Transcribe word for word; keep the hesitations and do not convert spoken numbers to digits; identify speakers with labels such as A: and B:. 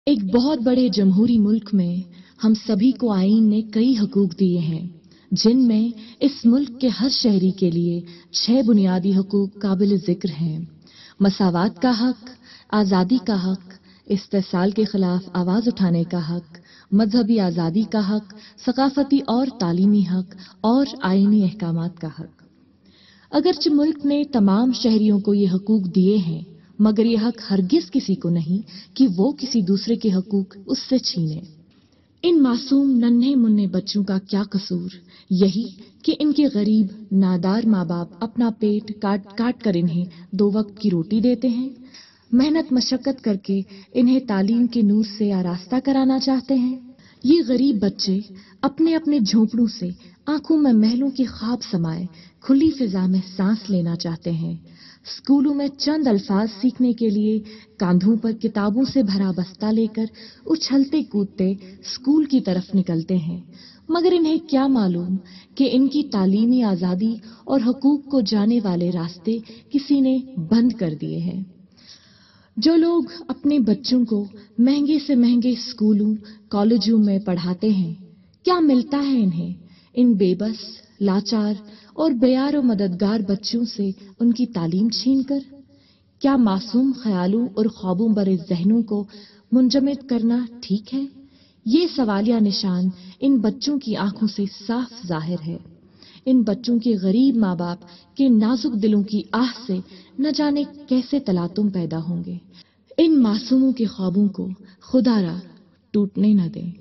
A: ایک بہت بڑے جمہوری ملک میں ہم سبھی کو آئین نے کئی حقوق دیے ہیں، جن میں اس ملک کے ہر شہری کے لیے چھ بنیادی حقوق قابل ذکر ہیں۔ مساوات کا حق، آزادی کا حق، استحصال کے خلاف آواز اٹھانے کا حق، مذہبی آزادی کا حق، ثقافتی اور تعلیمی حق اور آئینی احکامات کا حق۔ اگرچہ ملک نے تمام شہریوں کو یہ حقوق دیے ہیں، مگر یہ حق ہرگز کسی کو نہیں کہ وہ کسی دوسرے کے حقوق اس سے چھینے۔ ان معصوم ننھے منھے بچوں کا کیا قصور؟ یہی کہ ان کے غریب نادار ماں باپ اپنا پیٹ کاٹ کاٹ کر انہیں دو وقت کی روٹی دیتے ہیں، محنت مشقت کر کے انہیں تعلیم کے نور سے آراستہ کرانا چاہتے ہیں۔ یہ غریب بچے اپنے اپنے جھونپڑوں سے آنکھوں میں محلوں کے خواب سمائے کھلی فضا میں سانس لینا چاہتے ہیں۔ اسکولوں میں چند الفاظ سیکھنے کے لیے کاندھوں پر کتابوں سے بھرا بستہ لے کر اچھلتے کودتے اسکول کی طرف نکلتے ہیں، مگر انہیں کیا معلوم کہ ان کی تعلیمی آزادی اور حقوق کو جانے والے راستے کسی نے بند کر دیے ہیں۔ جو لوگ اپنے بچوں کو مہنگے سے مہنگے اسکولوں کالجوں میں پڑھاتے ہیں، کیا ملتا ہے انہیں ان بے بس، لاچار اور بیار و مددگار بچوں سے ان کی تعلیم چھین کر؟ کیا معصوم خیالوں اور خوابوں برے ذہنوں کو منجمد کرنا ٹھیک ہے؟ یہ سوالیہ نشان ان بچوں کی آنکھوں سے صاف ظاہر ہے۔ ان بچوں کے غریب ماں باپ کے نازک دلوں کی آہ سے نہ جانے کیسے تلاطم پیدا ہوں گے۔ ان معصوموں کے خوابوں کو خدا را ٹوٹنے نہ دیں۔